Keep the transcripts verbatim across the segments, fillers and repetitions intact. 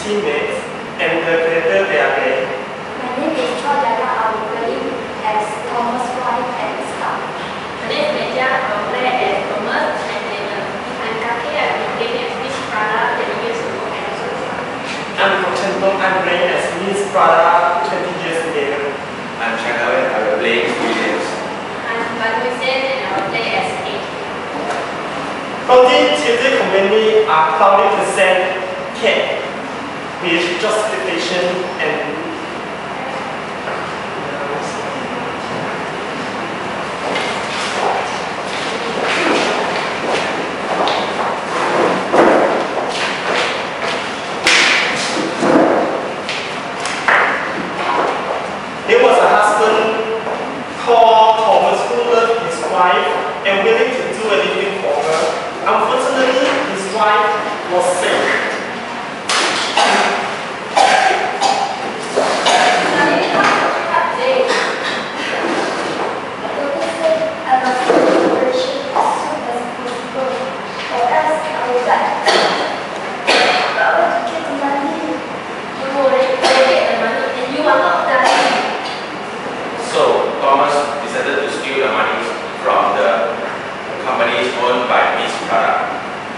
teammates and the creator they are there. My name is Chodara. I will play as Thomas' wife and staff. My name is Meja. I will play as Thomas and Taylor. I'm Kaki. I will play as Miss Prada, ten years ago and also staff. I'm Contento. I'm playing as Miss Prada, twenty years later. I'm Chanawe. I will play Williams. I'm Badwisen and I will play as eight. Bronte Theatre Company are proudly present Cat with justification and there was a husband called Thomas who loved his wife and willing to do anything for her. Unfortunately, his wife was sick. So Thomas decided to steal the money from the companies owned by Miss Prada.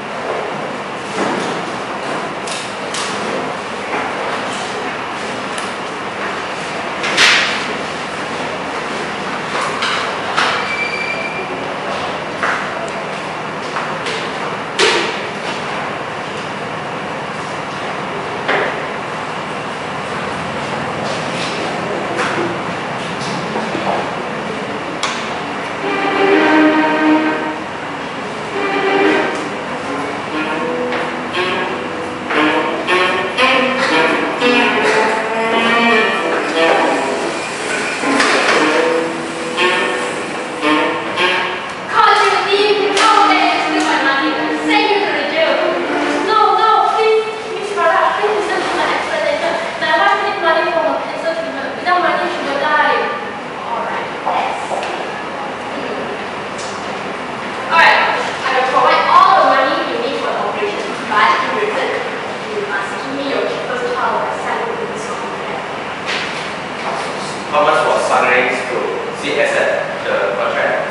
Thomas was suffering to see accept the contract.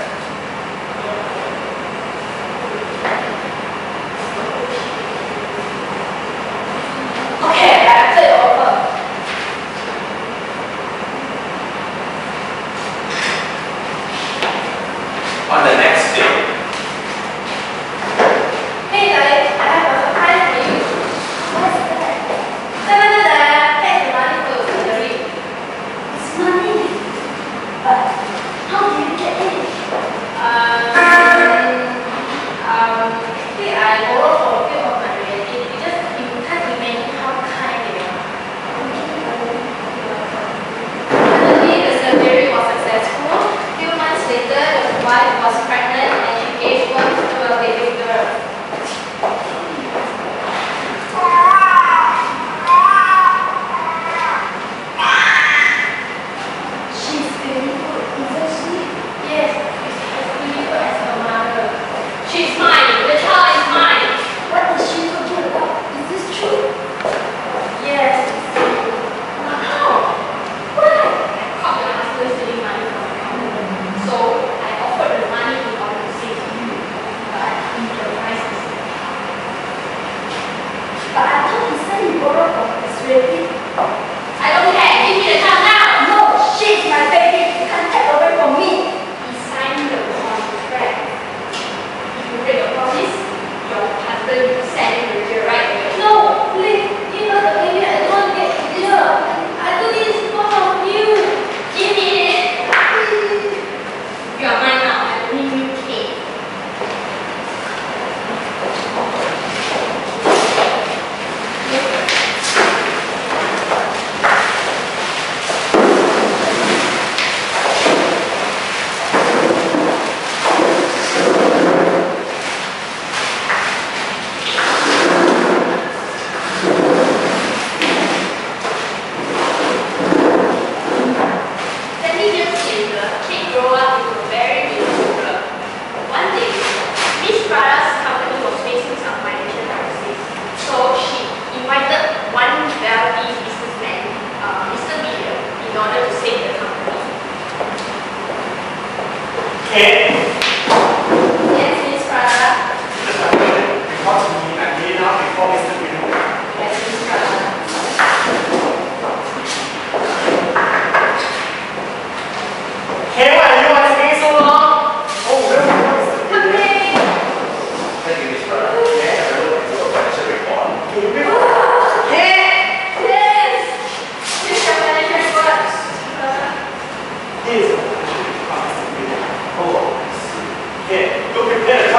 Okay, I accept the offer. On the next day, Hey guys, I have a surprise for you. What is that? Da-da-da-da, take the money for surgery. It's money. But how do you get it? Um, um, actually, I borrowed from a few of my relatives. You just you can't imagine how kind they are. Finally, the surgery was successful. A few months later, the wife was pregnant and she gave birth to a baby girl. She's beautiful, isn't she? Yes, she's as beautiful as her mother. She's mine. The child is mine. What is she talking about? Is this true? Yes. Wow. Why? I caught your husband stealing money from the company. So I offered the money in order to save you. But the price is But I thought he said he borrowed from his relative. I don't care. Give me the child now. No, she's my baby. You can't take away from me. He signed the contract. If you break a promise, your husband will send you to jail right away. No, please. Give her the baby. I don't want to get jail. I do this because of you. Give me it. You are mine now. I don't need you to take.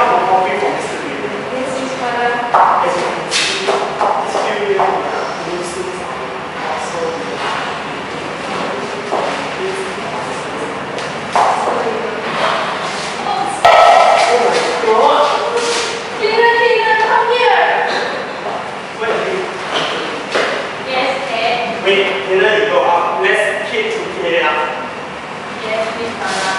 cup of coffee for Mister Green? Yes, Miss Prada. As you can see, this few nuisance also. Oh my god! Cleaner, cleaner, come here. Wait, wait, Yes, Ed. wait, here you go up. Let's keep to clean it up. Yes, Miss Prada.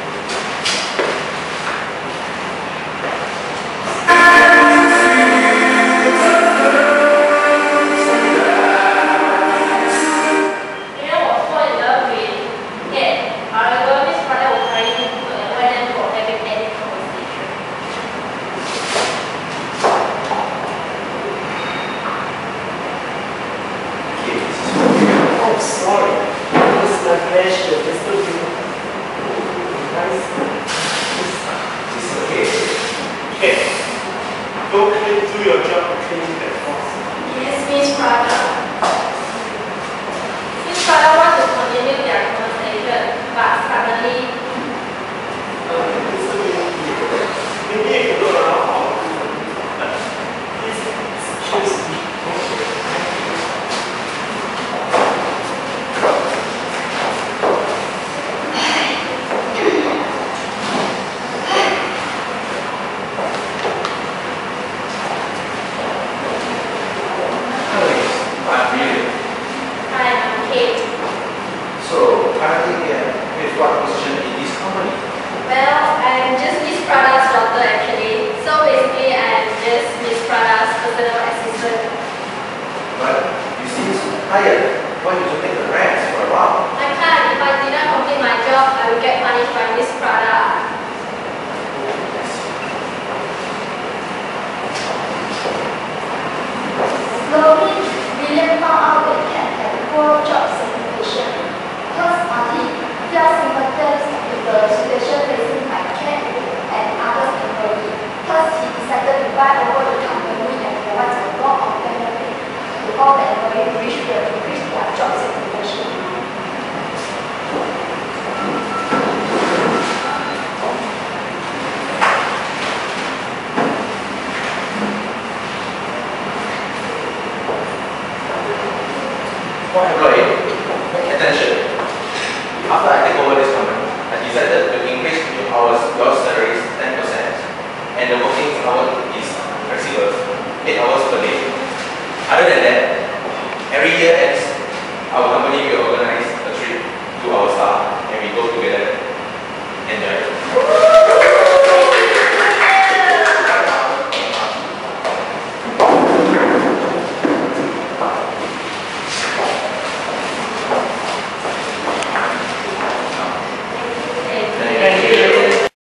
You know what? Fall in love with Ed. However, Miss Prada will carry him to avoid them from having any conversation. Okay, this is okay. Oh, sorry. It's my pleasure, Mister Green. Nice. It's okay. Okay. Go clean, do your job of cleaning that box. Yes, Miss Prada. Miss Prada wants to continue their conversation, but suddenly, Uh, Mister Green, maybe you can look around for uh, please excuse me. I'm really. hi, I'm Kate. So, currently, uh, with what position in this company? Well, I'm just Miss Prada's daughter actually. So basically, I'm just Miss Prada's personal assistant. But you seem hired.